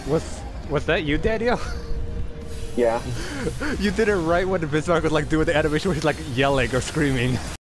Was that you, Daniel? Yeah. You did it right when the Bismarck was like doing the animation where he's like yelling or screaming.